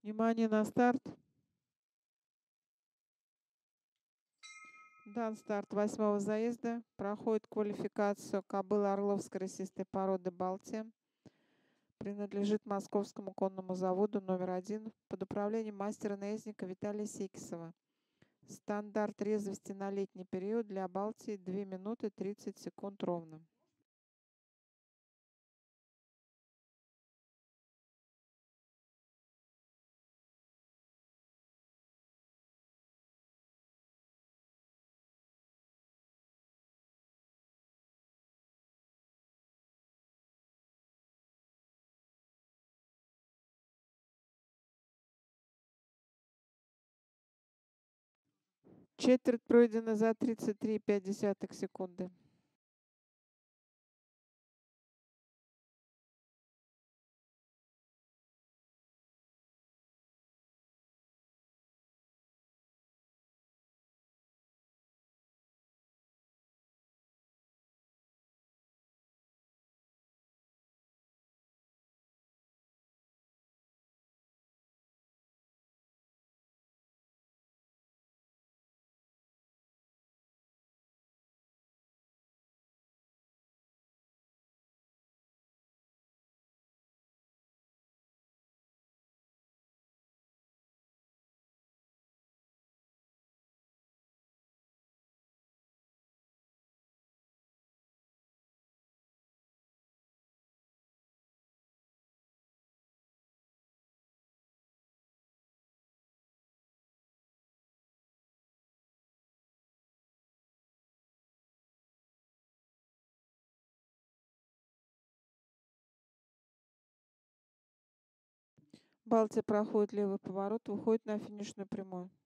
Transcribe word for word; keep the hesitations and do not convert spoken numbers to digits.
Внимание на старт. Дан старт восьмого заезда. Проходит квалификацию кобыла орловской рысистой породы «Балтия». Принадлежит Московскому конному заводу номер один под управлением мастера-наездника Виталия Секисова. Стандарт резвости на летний период для «Балтии» две минуты тридцать секунд ровно. Четверть пройдена за тридцать три и пять десятых секунды. «Балтия» проходит левый поворот, выходит на финишную прямую.